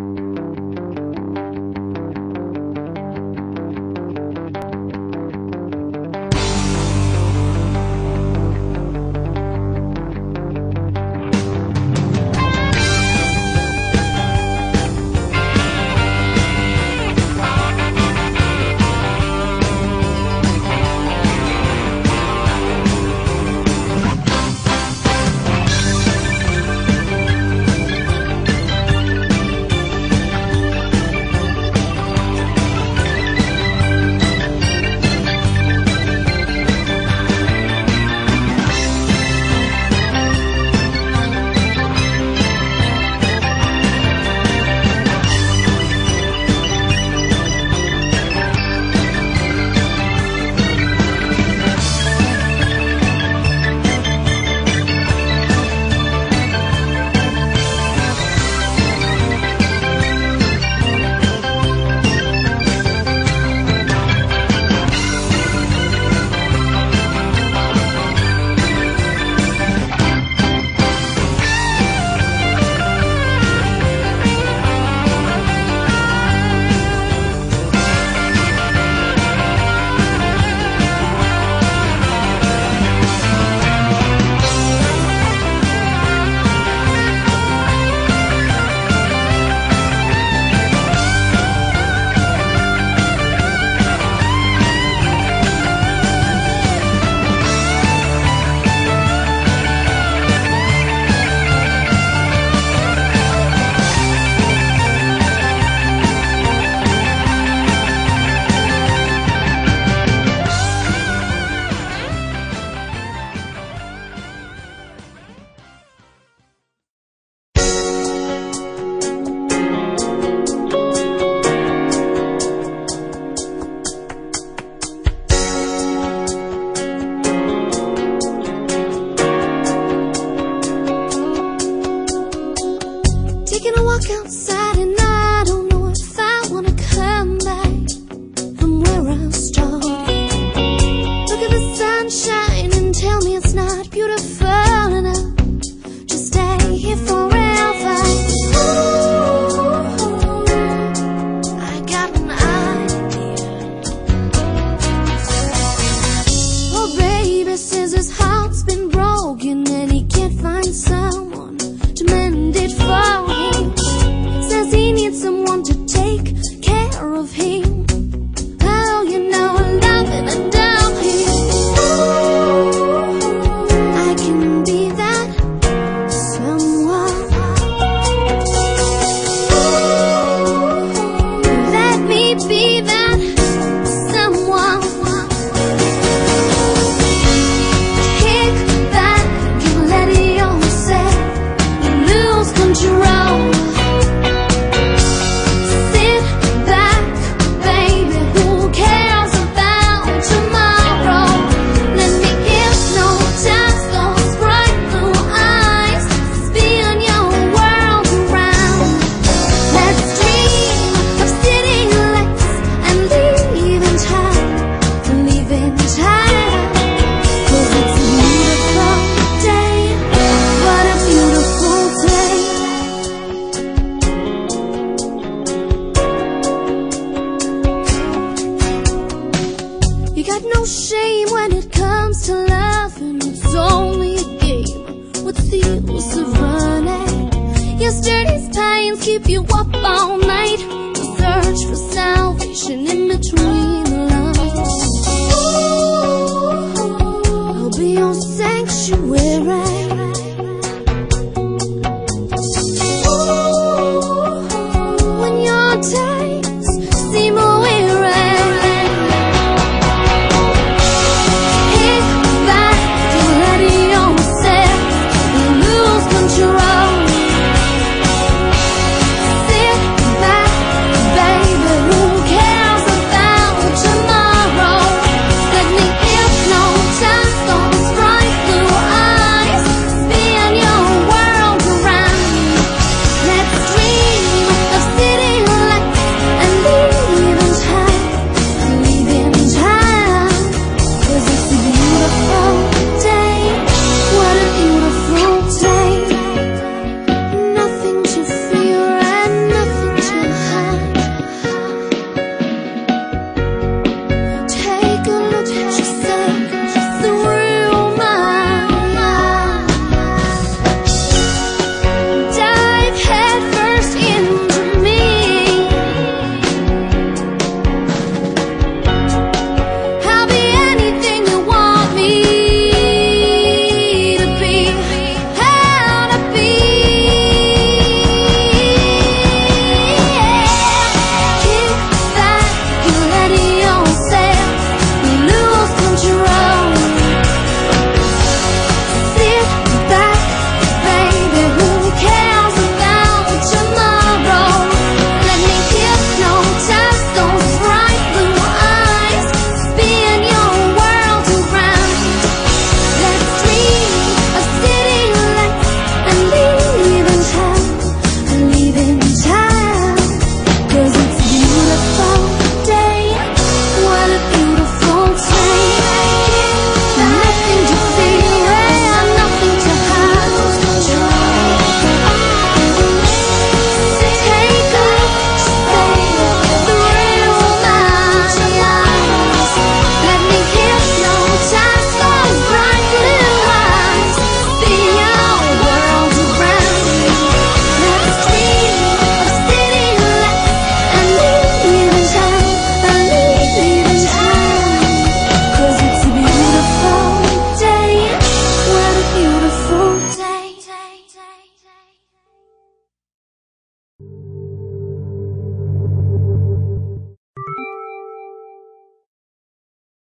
Outside and I don't know if I wanna come back from where I started. Look at the sunshine and tell me it's not beautiful enough to stay here forever. Ooh, I got an idea. Oh baby says his heart's been broken and he can't find someone to mend it for him. Says he needs someone to take care of him. Oh, you know I love and adore him. Ooh, I can be that someone. Ooh, let me be that someone. Kick back and let yourself lose control. You got no shame when it comes to loving. It's only a game. What's the use of running? Yesterday's pains keep you up all night to search for salvation in between the lines. I'll be your sanctuary.